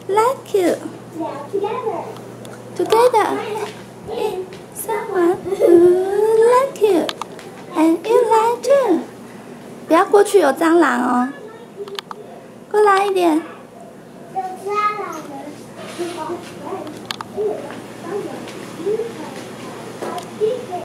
like you. Now together. Together. Someone who like you and you like too. 不要过去有蟑螂哦。过来一点。 有蟑螂的。